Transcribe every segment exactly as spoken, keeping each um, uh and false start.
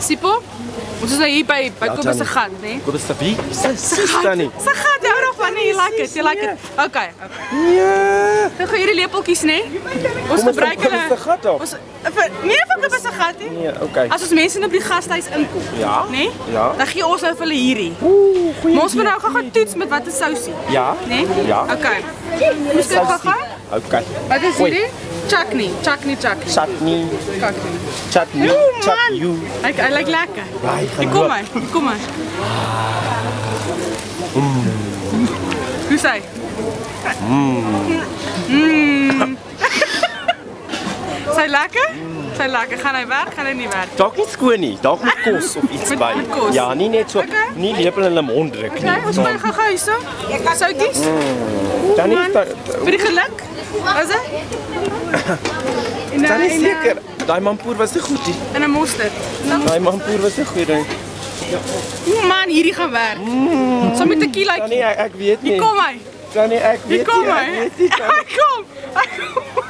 Sipo? Ons is nou hier by, by Ja, Kobus se Tannie. gat, né? Kobus se wie? Sis Tannie. Sy gat, jy hou daarvan, nee, you like it, you like it. Okay, okay. Ja. Dan gaan hierdie lepeltjies, né? Ons Kom ons gebruik van Kobus se gat af. Ons vir nee van Kobus se gat nie. Nee, okay. As ons mense in op die gastehuis inkom, Ja. né? Ja. Dan gee ons nou vir hulle hierdie. Ooh, goeie. Maar ons moet nou gou toets met watter sousie, Ja. né? Ja. Okay. Ons kyk gou-gou. Okay. Wat is Oei. hierdie? Chutney, chutney, chutney. Chutney, Chutney. chutney, Oeh, chut man. you. Hy hy lyk lekker. Ja, hy gaan Hier kom loop. hy, hier kom hy. Hoe sê? Mmm. Sy lekker? Sy lekker. Gaan hy werk? Gaan hy nie werk? Dalk nie skoon nie, dalk met kos of iets Met- by. met kos? Ja, nie net so, Okay. nie lepel in hulle mond druk nie. Okay, ons gaan gou-gou hierso. Soutjies. Dan nie Man, vir die geluk. Wat is dit? En dan eh, is en, eh, seker. Daai mampoer was te goed. Die. En 'n mosterd. Daai mampoer was te goed. Ding. O man, hierdie gaan werk. So met 'n Dan kiloetjie. nie ek, ek weet nie. Hier kom hy. Dan nie ek Hier weet kom nie. hy. Ek weet nie. Dan Hy kom. Hy kom.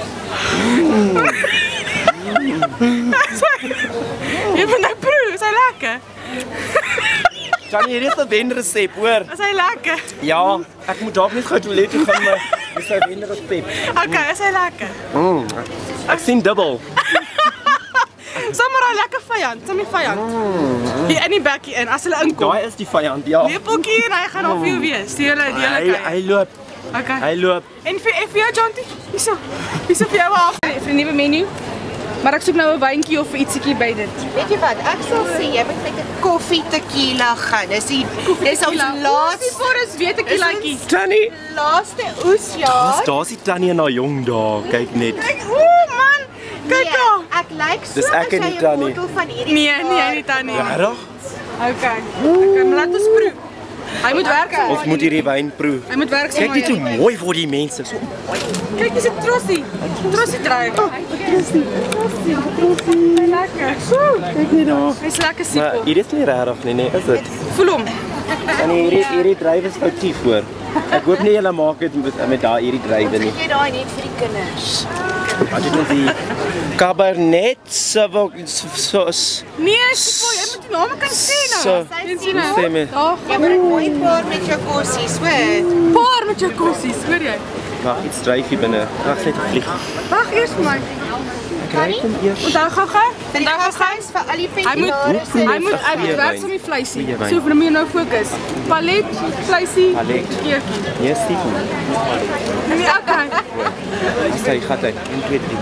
Jy moet nou proe, is hy lekker? Dan hier is 'n wenresep, hoor. Is hy lekker? Ja, ek moet dalk net gou toilet toe gaan, maar dis 'n wenresep. Okay, is hy lekker? Mm. Ek sien dubbel. Sommer 'n lekker vyand, sommer vyand. Hier in die bekkie in as hulle inkom. Daai is die vyand, ja. Lepeltjie en hy gaan op jou wees. Die hele die hele Hy kyk. hy loop. Okay. Hy loop. En vir en vir jou Jonty, hierso. Hierso vir jou af. Vir 'n nuwe menu. Maar ek soek nou 'n wyntjie of ietsiekie by dit. Weet jy wat? Ek sal sê jy moet met 'n koffie tequila gaan. Dis die dis ons Laaste laaste voor is weet ek kilaatjie. Tannie. laaste oesjaar. Daar's die tannie en haar jong daar. Kyk net. Kyk, ooh man. Kyk Nee, daar. ek lyk so Dis ek as en jy die 'n tannie. bottel van hierdie. Nee, nee, nie tannie. Regtig? Okay. Okay, maar laat ons proe. Hy moet werk saam. Ons moet hierdie wyn proe. Hy moet werk saam. Kyk net hoe mooi word die mense. So Kyk, dis 'n trossie. Trossie dryf. Trossie. Trossie. Trossie. Lekker. kyk net daar. Hy's lekker Maar siek. hier is nie regtig nie, nee, is dit? Voel hom. En hierdie hierdie dryf is foutief hoor. Ek hoop nie julle maak dit met met daai hierdie drywe nie. Jy daai net vir die kinders. Wat het ons die Cabernet Sauvignon? Nee, Sipo, jy moet die name kan sê nou. So, Jy sien nou. sê my. Daar Jy moet dit mooi paar met jou kossies, hoor. paar met jou kossies, hoor jy? Wag, iets dryf hier binne. Wag net 'n vlieg. Wag eers vir my. Kry hom eers. Onthou gou-gou. Vir die Onthou gou-gou. gashuis vir al die Hy moet pensionaars. hy moet hy moet Goeie werk wyn. saam met die vleisie. Goeie wyn. So vir hom moet jy nou fokus. Palet, vleisie, Palet. keertjie. Nee, Stefan. Nee, okay. Dis hy gat uit. een twee drie.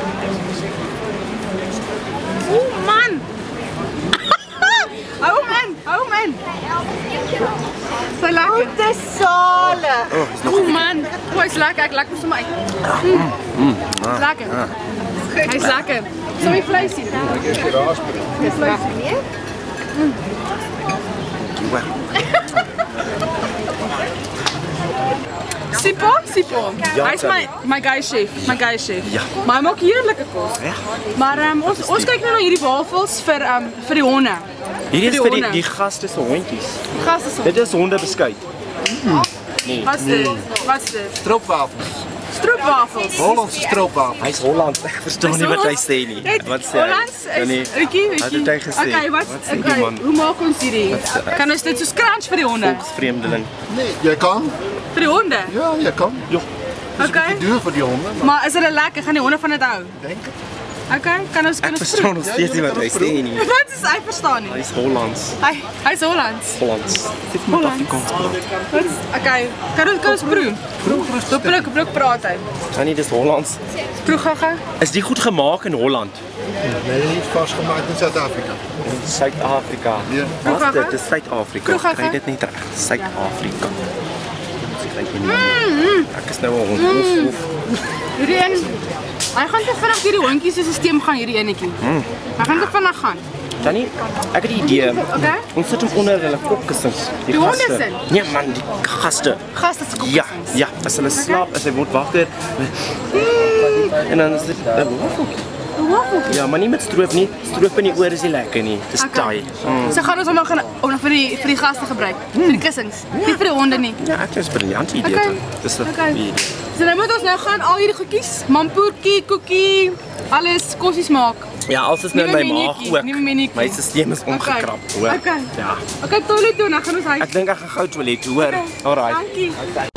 Oeh man. Hou hom in, hou hom in. Sy lekker. Dis sale. Oeh man, o, hy's lekker, ek lekker vir my. Mm. Mm. Lekker. Hy's lekker. So die vleisie. Dis vleisie. Nee? Sipo, Sipo. Ja, Hy's my my guy chef, my guy chef. Ja. Maar hy maak heerlike kos. Reg. Maar um, ons ons kyk nou na hierdie wafels vir um vir die honde. Hierdie is Die vir die honde. die gaste se hondjies. Gaste se. Dit is hondebeskuit. Nee. Wat's dit? Wat's dit? Stroopwafels. Stroopwafels. Hollandse stroopwafels. Hy's Hollands. Ek verstaan nie wat hy sê nie. Wat sê hy? Hollands Ja, nee. is Rietjie, Wat het hy gesê? Okay, wat Wat sê die okay, man? hoe maak ons hierdie? Kan ons dit so crunch vir die honde? Vreemdeling. Nee, jy kan. Vir die honde? Ja, jy kan. Ja. Okay. Dis duur vir die honde, maar Maar is dit lekker? Gaan die honde van dit hou? denk ek. Okay, kan ons kan Ek ons verstaan nog steeds nie wat hy sê nie. Wat is hy verstaan nie? Hy's Hollands. Hy hy's Hollands. Hollands. Dit moet Afrikaans praat. Wat is okay, kan ons kan ons proe? Proe rustig. Proe, proe praat hy. Tannie, dis Hollands. Proe gaga. Is die goed gemaak in Holland? Nee, nie vasgemaak in Suid-Afrika. In Suid-Afrika. Ja. Wat Gaga? dit? Dis Suid-Afrika. Gaga? Kry dit net reg. Suid-Afrika. Mm. Ek is nou al hond. Hierdie een hy gaan te vinnig hierdie hondjies se stelsel gaan hierdie enetjie. Hy gaan te vinnig gaan. Tannie, ek het 'n idee. Okay? Ons sit hom onder hulle kopkussings. Die honde sin? Nee man, die gaste. Gaste se kop. Ja, ja, as hulle slaap, as hy word wakker. En dan is dit 'n waffeltjie. Waffeltjie. Ja, maar nie met stroop nie. Stroop in die oor is nie lekker nie. Dis taai. Mm. So gaan ons hom nou gaan om nog vir die vir die gaste gebruik. Vir die kussings. Nie vir die honde nie. Ja, ek is 'n briljante idee. Okay. Okay. Dis 'n Okay. goeie idee. So nou moet ons nou gaan al hierdie goedjies, mampoertjie, koekie, alles kossies maak. Ja, alles is nou in Nuwe my maag menuetjie, ook. nuwe menuetjie. My stelsel is omgekrap, hoor. Okay. Ja. Okay, toilet toe, dan gaan ons huis. Ek dink ek gaan gou toilet toe, hoor. Okay. Alraai. Dankie.